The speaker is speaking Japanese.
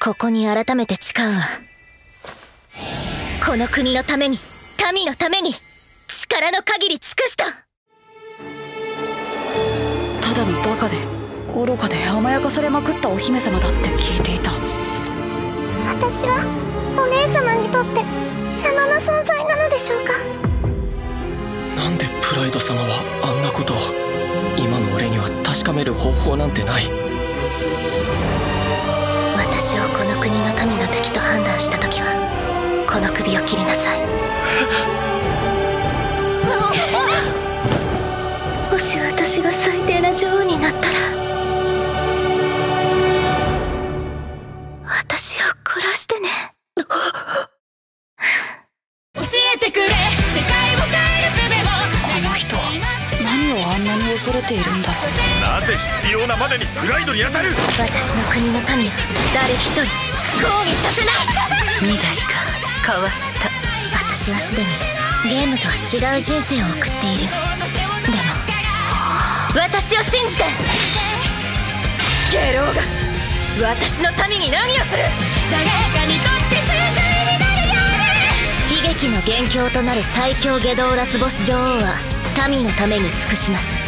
ここに改めて誓うわ。この国のために、民のために、力の限り尽くすと。 ただのバカで愚かで甘やかされまくったお姫様だって聞いていた。 私はお姉様にとって邪魔な存在なのでしょうか。 なんでプライド様はあんなことを。今の俺には確かめる方法なんてない。 私をこの国の民の敵と判断した時はこの首を切りなさい。もし私が最低な女王になったら私を殺してね。教えてくれ世界を変える術を。 あの人は何をあんなに恐れているんだろう。 なぜ必要なまでにプライドに当たる。 私の国の民は誰一人不幸にさせない。 未来が変わった。 私はすでにゲームとは違う人生を送っている。でも私を信じて。ゲロウが私の民に何をする。誰かにとって正解になるように。悲劇の元凶となる最強ゲドーラスボス女王は民のために尽くします。